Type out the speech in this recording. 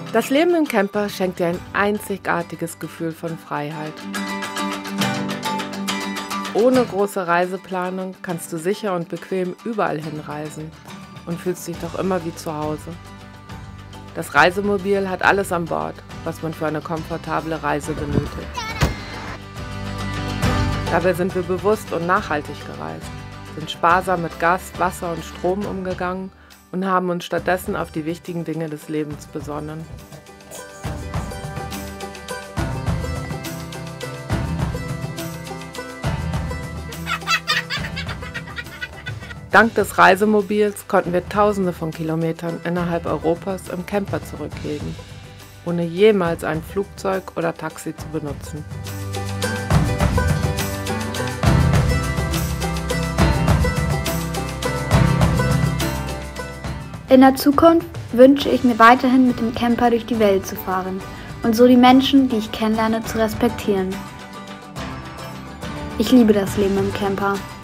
Das Leben im Camper schenkt dir ein einzigartiges Gefühl von Freiheit. Ohne große Reiseplanung kannst du sicher und bequem überall hinreisen und fühlst dich doch immer wie zu Hause. Das Reisemobil hat alles an Bord, was man für eine komfortable Reise benötigt. Dabei sind wir bewusst und nachhaltig gereist, sind sparsam mit Gas, Wasser und Strom umgegangen und haben uns stattdessen auf die wichtigen Dinge des Lebens besonnen. Dank des Reisemobils konnten wir Tausende von Kilometern innerhalb Europas im Camper zurücklegen, ohne jemals ein Flugzeug oder Taxi zu benutzen. In der Zukunft wünsche ich mir weiterhin mit dem Camper durch die Welt zu fahren und so die Menschen, die ich kennenlerne, zu respektieren. Ich liebe das Leben im Camper.